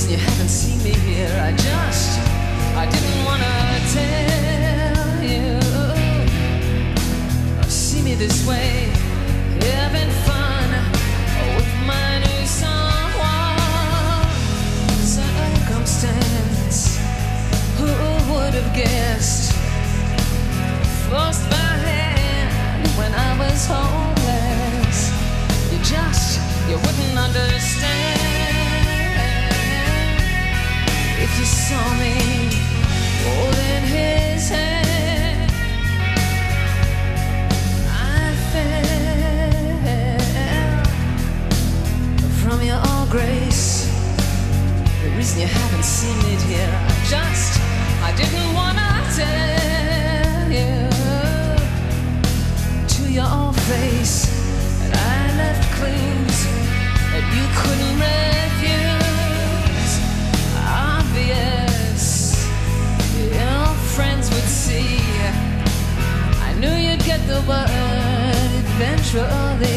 reason you haven't seen me here, I didn't wanna tell you. See me this way, having fun with my new someone. Circumstance, who would have guessed? Forced my hand when I was homeless. You wouldn't understand if you saw me holding his hand. I fell from your all grace. The reason you haven't seen it here, I didn't wanna tell you to your own face. And I left clues that you couldn't refuse. Obvious, your friends would see. I knew you'd get the word eventually.